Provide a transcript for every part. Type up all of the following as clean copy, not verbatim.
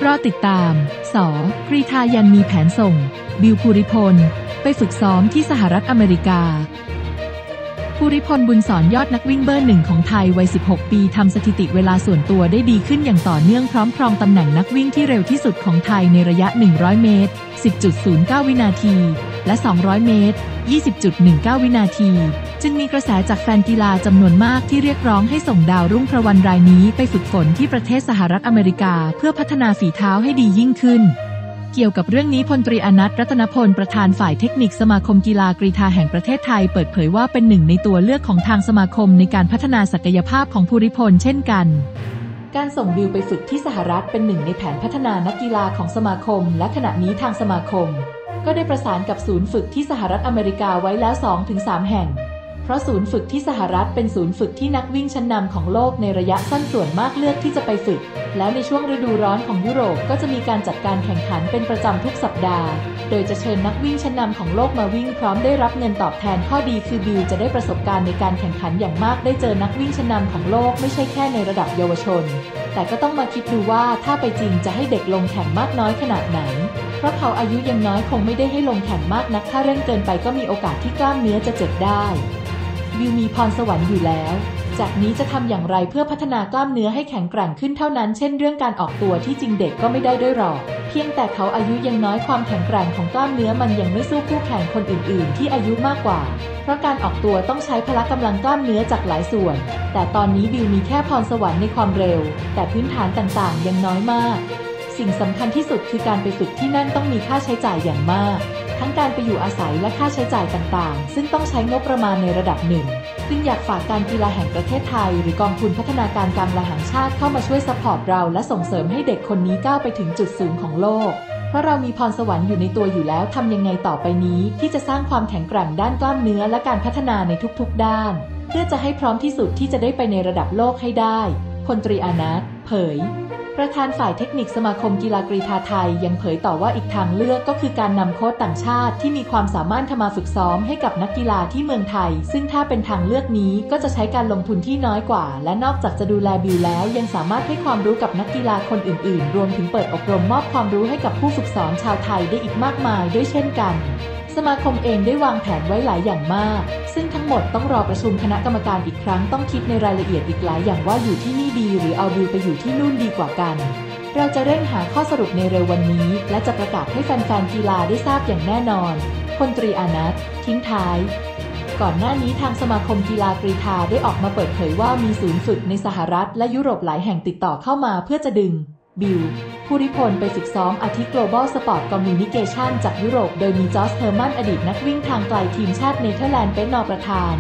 รอติดตาม ส.กรีฑายันมีแผนส่ง บิล ภูริพล ไปฝึกซ้อมที่สหรัฐอเมริกา ภูริพล บุญสอนยอดนักวิ่งเบอร์หนึ่งของไทยวัย 16 ปีทำสถิติเวลาส่วนตัวได้ดีขึ้นอย่างต่อเนื่องพร้อมครองตำแหน่งนักวิ่งที่เร็วที่สุดของไทยในระยะ 100 เมตร 10.09 วินาที และ 200 เมตร 20.19 วินาที จึงมีกระแสจากแฟนกีฬาจำนวนมากที่เรียกร้องให้ส่งดาวรุ่งพระวันรายนี้ไปฝึกฝนที่ประเทศสหรัฐอเมริกาเพื่อพัฒนาฝีเท้าให้ดียิ่งขึ้นเกี่ยวกับเรื่องนี้พลตรีอนัท รัตนพลประธานฝ่ายเทคนิคสมาคมกีฬากรีฑาแห่งประเทศไทยเปิดเผยว่าเป็นหนึ่งในตัวเลือกของทางสมาคมในการพัฒนาศักยภาพของภูริพลเช่นกันการส่งบิลไปฝึกที่สหรัฐเป็นหนึ่งในแผนพัฒนานักกีฬาของสมาคมและขณะนี้ทางสมาคมก็ได้ประสานกับศูนย์ฝึกที่สหรัฐอเมริกาไว้แล้ว 2-3 แห่งเพราะศูนย์ฝึกที่สหรัฐเป็นศูนย์ฝึกที่นักวิ่งชั้นนำของโลกในระยะสั้นส่วนมากเลือกที่จะไปฝึกแล้วในช่วงฤดูร้อนของยุโรปก็จะมีการจัดการแข่งขันเป็นประจำทุกสัปดาห์โดยจะเชิญนักวิ่งชั้นนำของโลกมาวิ่งพร้อมได้รับเงินตอบแทนข้อดีคือบิลจะได้ประสบการณ์ในการแข่งขันอย่างมากได้เจอนักวิ่งชั้นนำของโลกไม่ใช่แค่ในระดับเยาวชนแต่ก็ต้องมาคิดดูว่าถ้าไปจริงจะให้เด็กลงแข่งมากน้อยขนาดไหนเพราะเขาอายุยังน้อยคงไม่ได้ให้ลงแข่งมากนักถ้าเร่งเกินไปก็มีโอกาสที่กล้ามเนื้อจะเจ็บได้บิลมีพรสวรรค์อยู่แล้วจากนี้จะทำอย่างไรเพื่อพัฒนากล้ามเนื้อให้แข็งแกร่งขึ้นเท่านั้นเช่นเรื่องการออกตัวที่จริงเด็กก็ไม่ได้ด้วยหรอกเพียงแต่เขาอายุยังน้อยความแข็งแกร่งของกล้ามเนื้อมันยังไม่สู้คู่แข่งคนอื่นๆที่อายุมากกว่าเพราะการออกตัวต้องใช้พละกำลังกล้ามเนื้อจากหลายส่วนแต่ตอนนี้บิลมีแค่พรสวรรค์ในความเร็วแต่พื้นฐานต่างๆยังน้อยมากสิ่งสำคัญที่สุดคือการไปฝึกที่นั่นต้องมีค่าใช้จ่ายอย่างมากทั้งการไปอยู่อาศัยและค่าใช้จ่ายต่างๆซึ่งต้องใช้งบประมาณในระดับหนึ่งซึ่งอยากฝากการกีฬาแห่งประเทศไทยหรือกองทุนพัฒนาการการกีฬาแห่งชาติเข้ามาช่วยซัพพอร์ตเราและส่งเสริมให้เด็กคนนี้ก้าวไปถึงจุดสูงของโลกเพราะเรามีพรสวรรค์อยู่ในตัวอยู่แล้วทำยังไงต่อไปนี้ที่จะสร้างความแข็งแกร่งด้านกล้ามเนื้อและการพัฒนาในทุกๆด้านเพื่อจะให้พร้อมที่สุดที่จะได้ไปในระดับโลกให้ได้พลตรีอนัท เผยประธานฝ่ายเทคนิคสมาคมกีฬากรีฑาไทยยังเผยต่อว่าอีกทางเลือกก็คือการนำโค้ชต่างชาติที่มีความสามารถมาฝึกซ้อมให้กับนักกีฬาที่เมืองไทยซึ่งถ้าเป็นทางเลือกนี้ก็จะใช้การลงทุนที่น้อยกว่าและนอกจากจะดูแลบิลแล้วยังสามารถให้ความรู้กับนักกีฬาคนอื่นๆรวมถึงเปิดอบรมมอบความรู้ให้กับผู้ฝึกสอนชาวไทยได้อีกมากมายด้วยเช่นกันสมาคมเองได้วางแผนไว้หลายอย่างมากซึ่งทั้งหมดต้องรอประชุมคณะกรรมการอีกครั้งต้องคิดในรายละเอียดอีกหลายอย่างว่าอยู่ที่นี่ดีหรือเอาบิลไปอยู่ที่นู่นดีกว่ากันเราจะเร่งหาข้อสรุปในเร็ววันนี้และจะประกาศให้แฟนๆกีฬาได้ทราบอย่างแน่นอนพลตรีอนัท ทิ้งท้ายก่อนหน้านี้ทางสมาคมกีฬากรีฑาได้ออกมาเปิดเผยว่ามีศูนย์ฝึกในสหรัฐและยุโรปหลายแห่งติดต่อเข้ามาเพื่อจะดึงบิล ภูริพลไปฝึกซ้อมอาทิ Global Sport Communication จากยุโรปโดยมีจอร์จ เฮอร์มันอดีตนักวิ่งทางไกลทีมชาติเนเธอร์แลนด์เป็นประธาน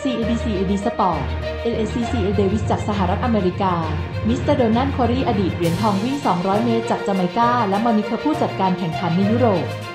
CAD Sport LACC เดวิสจากสหรัฐอเมริกามิสเตอร์โดนัลด์ คอรีอดีตเหรียญทองวิ่ง200 เมตรจากจาเมกาและมอนิคาผู้จัดการแข่งขันในยุโรป